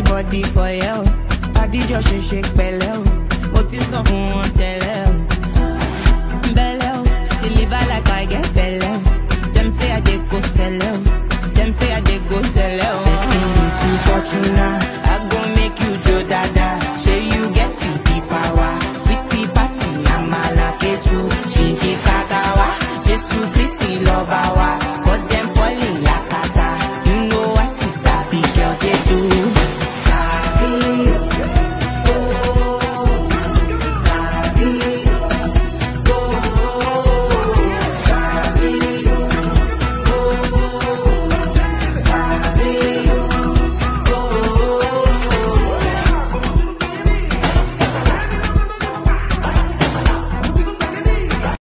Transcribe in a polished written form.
body for you. Body just shake pẹ̀lẹ́ o. Mo ti sọ fún wọn tẹ́lẹ̀ o. Belle o, deliver like I get